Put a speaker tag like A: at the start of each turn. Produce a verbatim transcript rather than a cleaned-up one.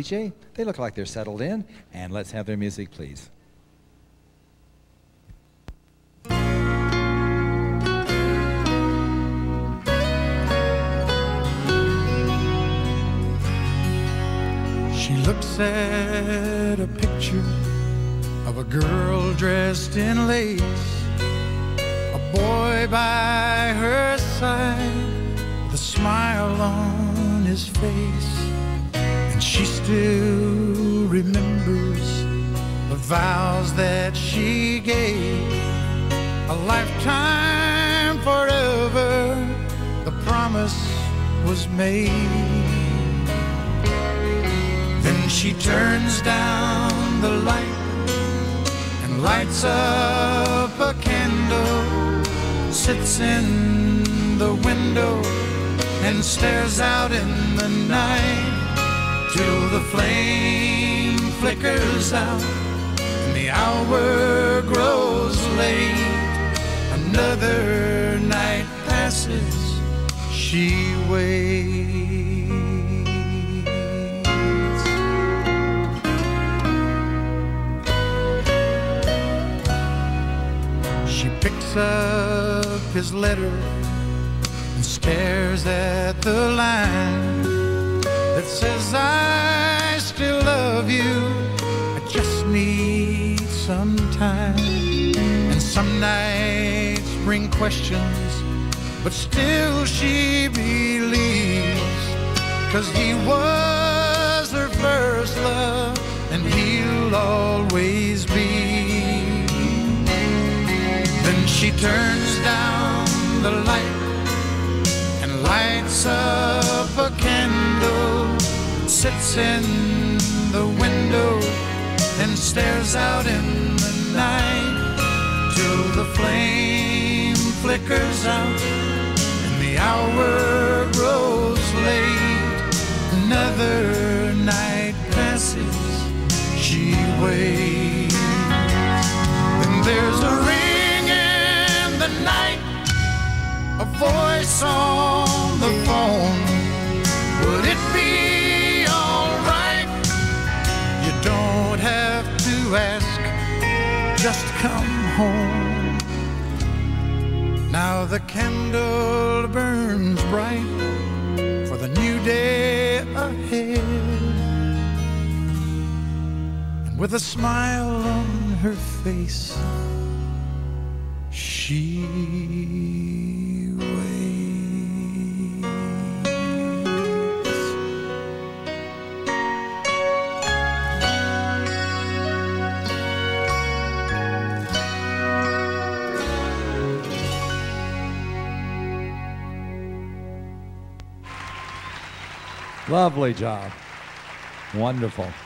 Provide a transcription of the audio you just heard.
A: Felice. They look like they're settled in, and let's have their music, please.
B: She looks at a picture of a girl dressed in lace, a boy by her side with a smile on his face, and she still remembers the vows that she gave, a lifetime forever, the promise was made. Then she turns down the light and lights up a candle, sits in the window and stares out in the night till the flame flickers out and the hour grows late. Another night passes, she waits. She picks up his letter and stares at the line that says, I still love you, I just need some time. And some nights bring questions, but still she believes, 'cause he was her first love and he'll always be. Then she turns down the light and lights up a candle, sits in the window and stares out in the night till the flame flickers out and the hour grows late. Another night passes, she waits. And there's a ring in the night, a voice on the phone. Would it be alright? You don't have to ask, just come home. Now the candle burns bright for the new day ahead, and with a smile on her face, she waits.
A: Lovely job. Wonderful.